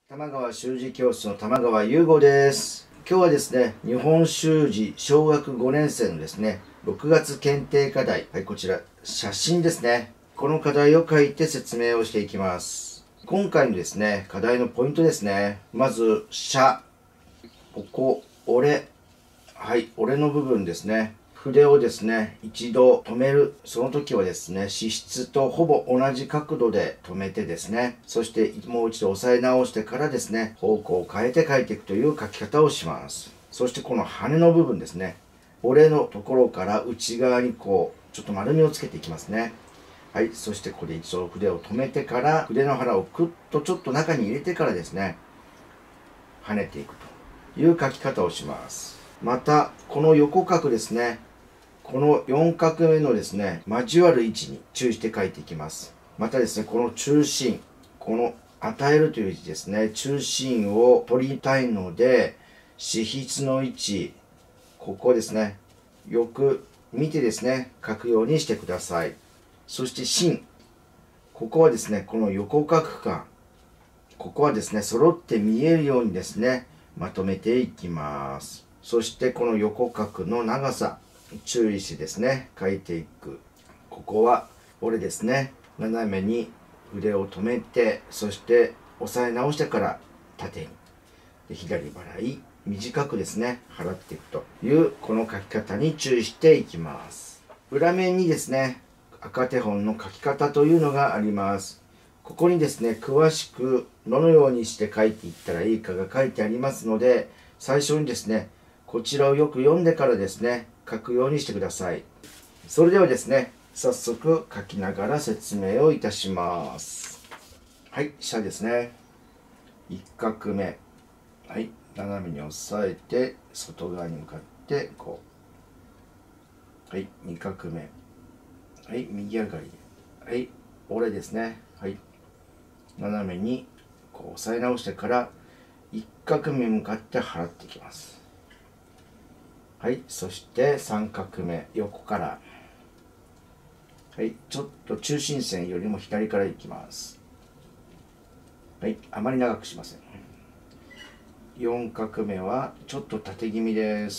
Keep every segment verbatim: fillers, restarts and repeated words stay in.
玉川習字教室の玉川優吾です。今日はですね、日本習字小学ごねん生のですね、ろくがつ検定課題、はい、こちら、写真ですね。この課題を書いて説明をしていきます。今回のですね、課題のポイントですね。まず、写。ここ、俺。はい、俺の部分ですね。筆をですね、一度止める。その時はですね、支出とほぼ同じ角度で止めてですね、そしてもう一度押さえ直してからですね、方向を変えて書いていくという書き方をします。そしてこの羽の部分ですね、俺のところから内側にこう、ちょっと丸みをつけていきますね。はい、そしてここで一度筆を止めてから、筆の腹をクッとちょっと中に入れてからですね、跳ねていくという書き方をします。また、この横角ですね、このよん画目のですね、交わる位置に注意して書いていきます。またですね、この中心、この与えるという字ですね、中心を取りたいので、支筆の位置、ここですね、よく見てですね、書くようにしてください。そして芯、ここはですね、この横角間、ここはですね、揃って見えるようにですね、まとめていきます。そしてこの横角の長さ、注意してですね、書いていく。ここは俺ですね、斜めに筆を止めて、そして押さえ直してから縦に。で左払い、短くですね、払っていくというこの書き方に注意していきます。裏面にですね、赤手本の書き方というのがあります。ここにですね、詳しくどのようにして書いていったらいいかが書いてありますので、最初にですね、こちらをよく読んでからですね、書くようにしてください。それではですね、早速書きながら説明をいたします。はい、写ですね。いっ画目。はい、斜めに押さえて、外側に向かってこう。はい、に画目。はい、右上がり。はい、俺ですね。はい、斜めにこう押さえ直してから、いっ画目向かって払っていきます。はい、そしてさん画目、横から。はい、ちょっと中心線よりも左からいきます。はい、あまり長くしません。よん画目はちょっと縦気味です。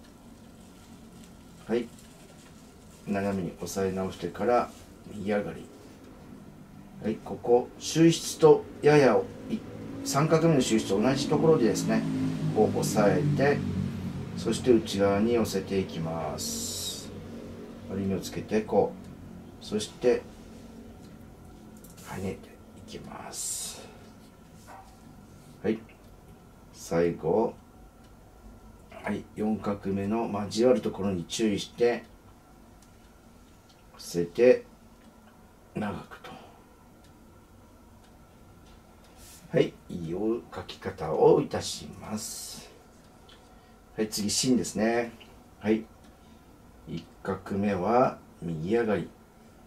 はい、斜めに押さえ直してから右上がり。はい、ここ、収筆とややさん画目の収筆と同じところでですね、こう押さえて、そして内側に寄せていきます。割り目をつけてこう、そして跳ねていきます。はい、最後、はい、よん画目の交わるところに注意して寄せて長くと。はい、いい書き方をいたします。はい、次、芯ですね。はい、いっ画目は右上がり。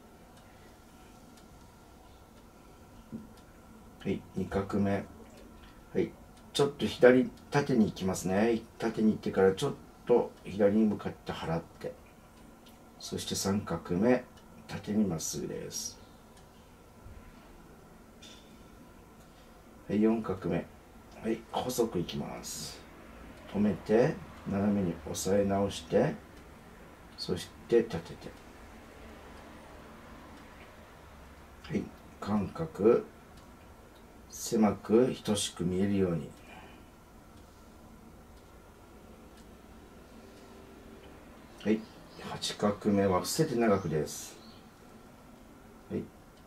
はい、に画目。はい、ちょっと左、縦に行きますね。縦に行ってからちょっと左に向かって払って。そしてさん画目、縦にまっすぐです。はい、よん画目。はい、細くいきます。止めて、斜めに押さえ直して、そして立てて。はい、間隔、狭く等しく見えるように。はい、はち画目は伏せて長くです。はい、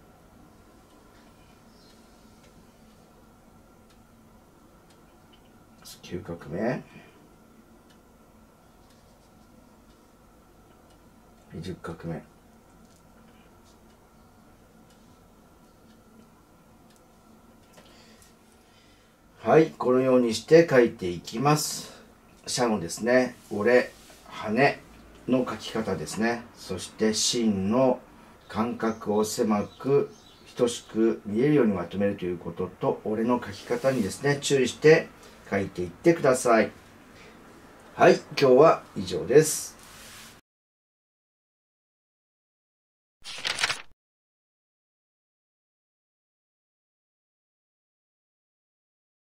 きゅう画目。じゅう画目。はい、このようにして書いていきます。写のですね、俺、羽の書き方ですね。そして芯の間隔を狭く等しく見えるようにまとめるということと、俺の書き方にですね、注意して書いていってください。はい、今日は以上です。